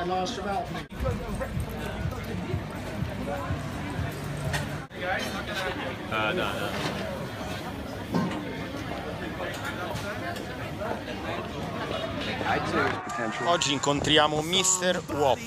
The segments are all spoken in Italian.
No. Oggi incontriamo Mr. Wop.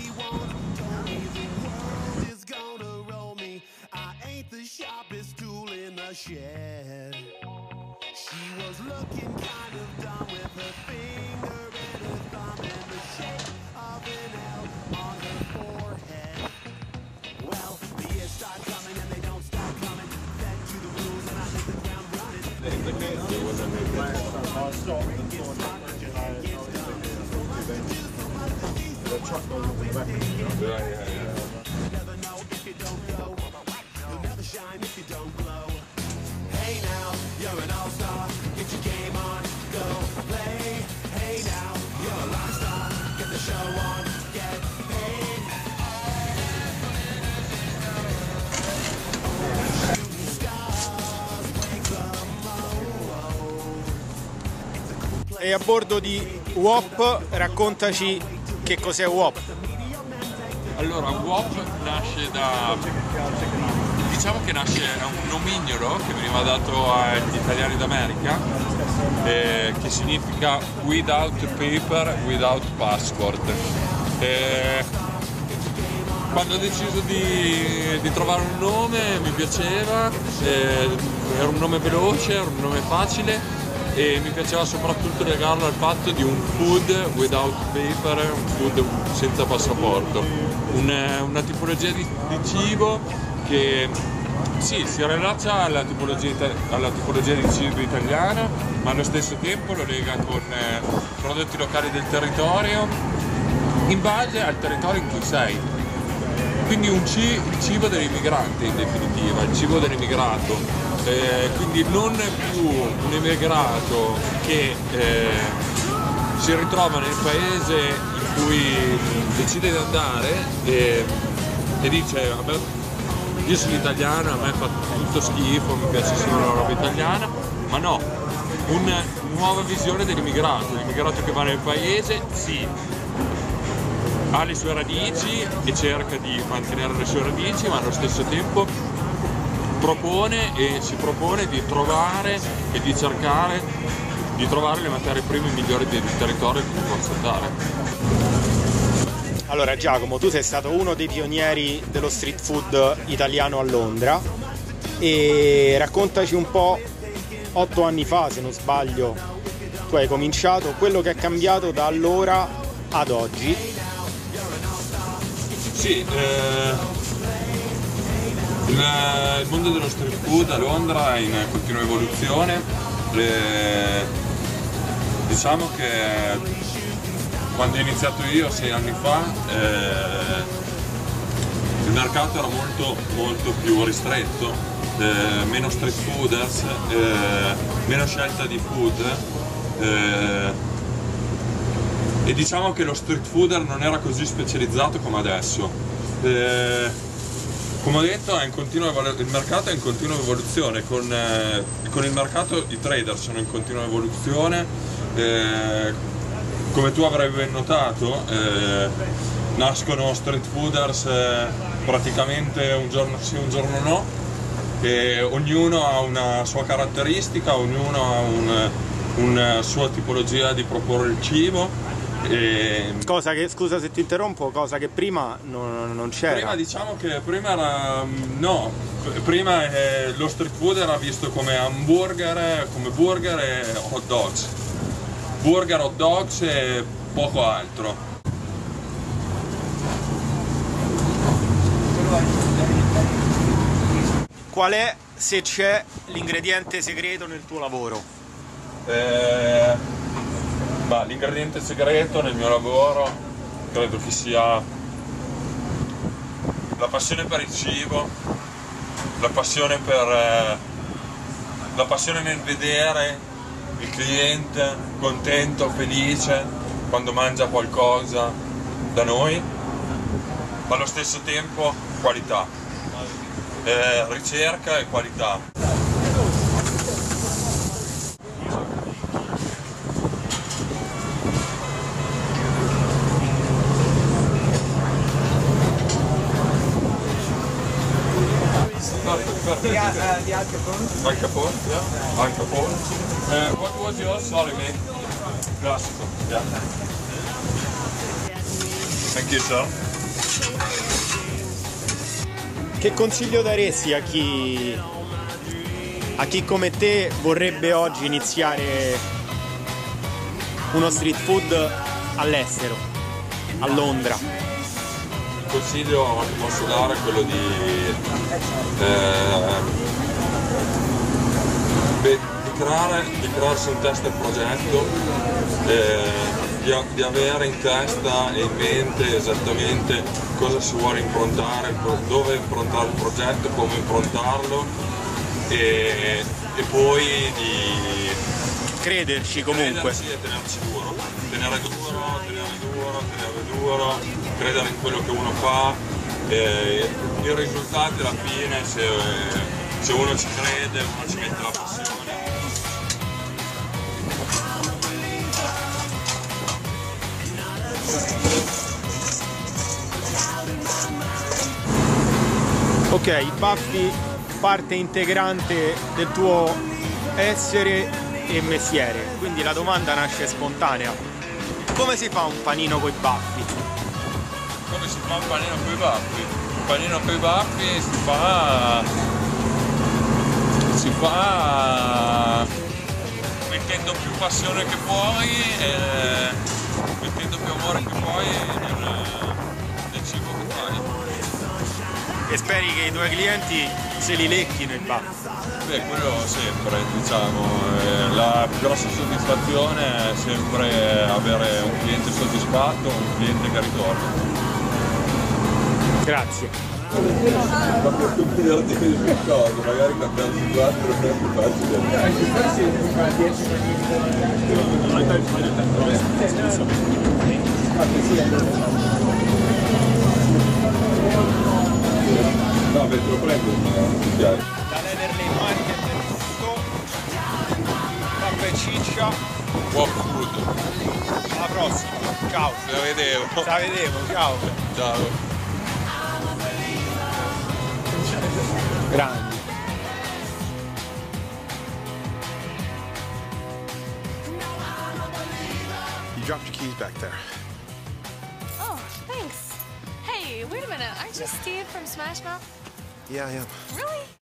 E a bordo di Wop, raccontaci che cos'è Wop. Allora, Wop nasce da... diciamo che nasce da un nomignolo che veniva dato agli italiani d'America, che significa without paper, without passport. Quando ho deciso di trovare un nome mi piaceva, era un nome veloce, era un nome facile, e mi piaceva soprattutto legarlo al fatto di un food without paper, un food senza passaporto, una tipologia di cibo che sì, si riallaccia alla tipologia di cibo italiana, ma allo stesso tempo lo lega con prodotti locali del territorio in base al territorio in cui sei. Quindi il cibo dell'immigrante, in definitiva, il cibo dell'immigrato. Quindi non più un immigrato che si ritrova nel paese in cui decide di andare e dice: io sono italiano, a me fa tutto schifo, mi piace solo la roba italiana, ma no, una nuova visione dell'immigrato, l'immigrato che va nel paese, sì, ha le sue radici e cerca di mantenere le sue radici, ma allo stesso tempo si propone di trovare e di cercare di trovare le materie prime migliori del territorio che può accettare. Allora Giacomo, tu sei stato uno dei pionieri dello street food italiano a Londra e raccontaci un po', 8 anni fa se non sbaglio tu hai cominciato, quello che è cambiato da allora ad oggi. Sì, il mondo dello street food a Londra è in continua evoluzione. Diciamo che quando ho iniziato io 6 anni fa il mercato era molto più ristretto, meno street fooders, meno scelta di food, e diciamo che lo street fooder non era così specializzato come adesso. Come ho detto, il mercato è in continua evoluzione, con il mercato i trader sono in continua evoluzione, come tu avrai ben notato, nascono street fooders praticamente un giorno sì, un giorno no, e ognuno ha una sua caratteristica, ognuno ha una sua tipologia di proporre il cibo. Cosa che, scusa se ti interrompo, cosa che prima non c'era. Prima diciamo che prima era no, prima lo street food era visto come hamburger, come burger e hot dogs. Burger, hot dogs e poco altro. Qual è, se c'è, l'ingrediente segreto nel tuo lavoro? L'ingrediente segreto nel mio lavoro credo che sia la passione per il cibo, la passione nel vedere il cliente contento, felice quando mangia qualcosa da noi, ma allo stesso tempo qualità, ricerca e qualità. Perfect. The Al Capone. Al Capone, yeah. Al Capone. What was yours? Sorry, mate. Classico, yeah. Thank you, sir. Che consiglio daresti a chi come te vorrebbe oggi iniziare uno street food all'estero, a Londra? Il consiglio che posso dare è quello di crearsi in testa il progetto, di avere in testa e in mente esattamente cosa si vuole improntare, dove improntare il progetto, come improntarlo e poi di Crederci comunque. e tenerci duro, tenere duro, credere in quello che uno fa, i risultati alla fine se uno ci crede, uno ci mette la passione. Ok, i baffi parte integrante del tuo essere e mestiere, quindi la domanda nasce spontanea. Come si fa un panino coi baffi? Come si fa un panino coi baffi? Un panino coi baffi si fa mettendo più passione che puoi, mettendo più amore che puoi nel cibo che fai. E speri che i tuoi clienti se li lecchino i baffi. Beh, quello sempre, diciamo, la più grossa soddisfazione è sempre avere un cliente soddisfatto, un cliente che ritorna. Grazie. Ma per stupidarti queste cose, magari cambiamo di 4 è più no, te lo prendo, Da Lederley Market è tutto. Pappa&Ciccia. Buon food. Alla prossima. Ciao. La vedevo. La vedevo, ciao. Ciao. Grandi. You dropped your keys back there. Oh, thanks. Hey, wait a minute. Aren't you Steve from Smash Mouth? Yeah, I am. Really?